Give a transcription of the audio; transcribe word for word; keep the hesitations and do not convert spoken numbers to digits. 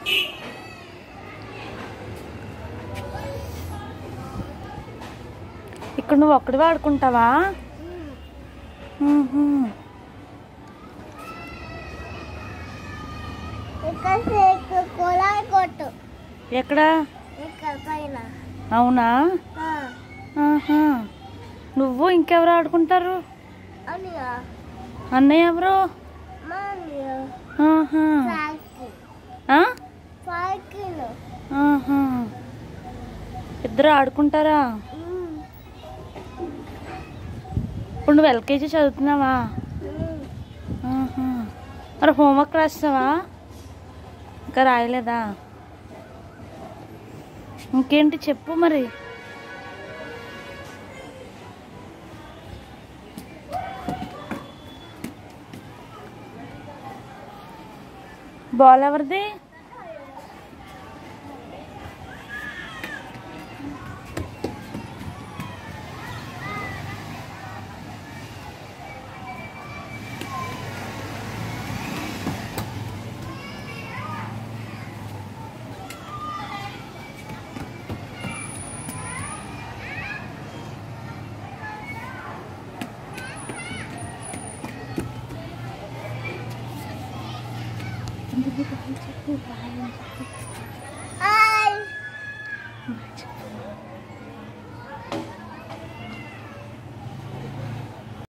ఇక్కడ నువ్వు ఒక్కడివే ఆడుకుంటావా? ఎక్కడ? అవునా? నువ్వు ఇంకెవరు ఆడుకుంటారు? అన్నయ్య ఎవరు? ఇద్దరు ఆడుకుంటారా? ఇప్పుడు నువ్వు ఎల్కేజీ చదువుతున్నావా? మరి హోంవర్క్ రాస్తావా? ఇంకా రాయలేదా? ఇంకేంటి చెప్పు మరి. బాల్ ఎవరిది? Hi.